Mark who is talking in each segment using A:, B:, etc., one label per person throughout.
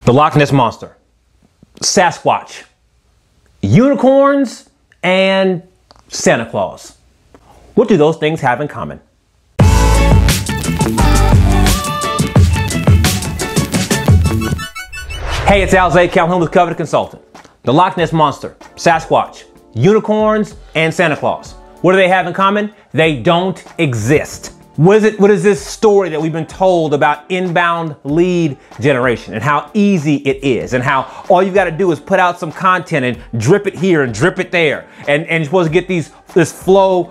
A: The Loch Ness Monster, Sasquatch, unicorns, and Santa Claus. What do those things have in common? Hey, it's Alzay Calhoun with Coveted Consultant. The Loch Ness Monster, Sasquatch, unicorns, and Santa Claus. What do they have in common? They don't exist. What is this story that we've been told about inbound lead generation and how easy it is and how all you've got to do is put out some content and drip it here and drip it there and you're supposed to get this flow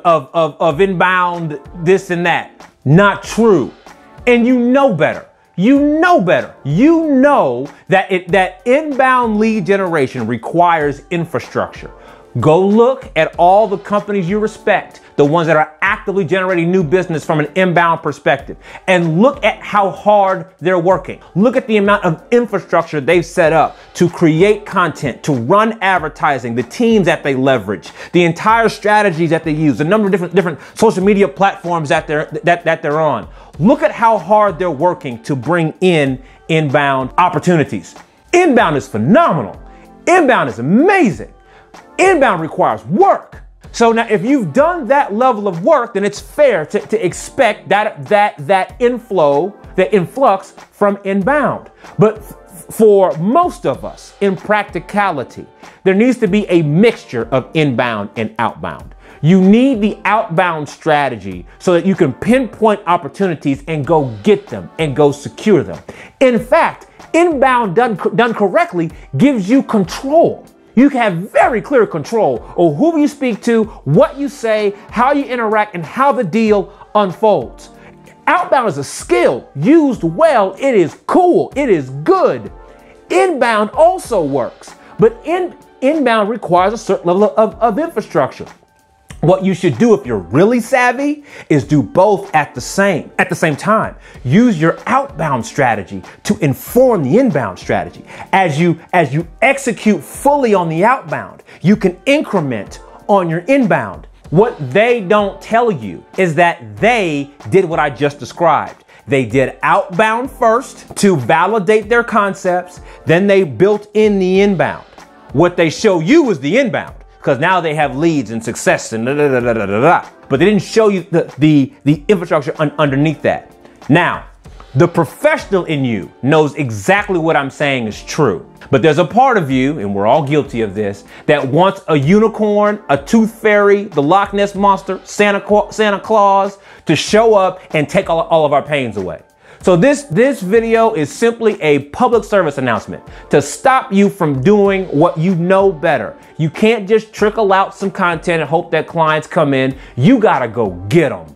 A: of inbound this and that. Not true. And you know better. You know better. You know that inbound lead generation requires infrastructure. Go look at all the companies you respect, the ones that are actively generating new business from an inbound perspective, and look at how hard they're working. Look at the amount of infrastructure they've set up to create content, to run advertising, the teams that they leverage, the entire strategies that they use, the number of different social media platforms that they're on. Look at how hard they're working to bring in inbound opportunities. Inbound is phenomenal. Inbound is amazing. Inbound requires work. So now if you've done that level of work, then it's fair to expect that influx from inbound. But for most of us, in practicality, there needs to be a mixture of inbound and outbound. You need the outbound strategy so that you can pinpoint opportunities and go get them and go secure them. In fact, inbound done correctly gives you control. You can have very clear control of who you speak to, what you say, how you interact, and how the deal unfolds. Outbound is a skill. Used well, it is cool. It is good. Inbound also works, but inbound requires a certain level of infrastructure. What you should do if you're really savvy is do both at the same time. Use your outbound strategy to inform the inbound strategy. As you execute fully on the outbound, you can increment on your inbound. What they don't tell you is that they did what I just described. They did outbound first to validate their concepts, then they built in the inbound. What they show you is the inbound, because now they have leads and success and but they didn't show you the infrastructure underneath that. Now, the professional in you knows exactly what I'm saying is true. But there's a part of you, and we're all guilty of this, that wants a unicorn, a tooth fairy, the Loch Ness Monster, Santa Claus to show up and take all of our pains away. So this video is simply a public service announcement to stop you from doing what you know better. You can't just trickle out some content and hope that clients come in. You gotta go get them.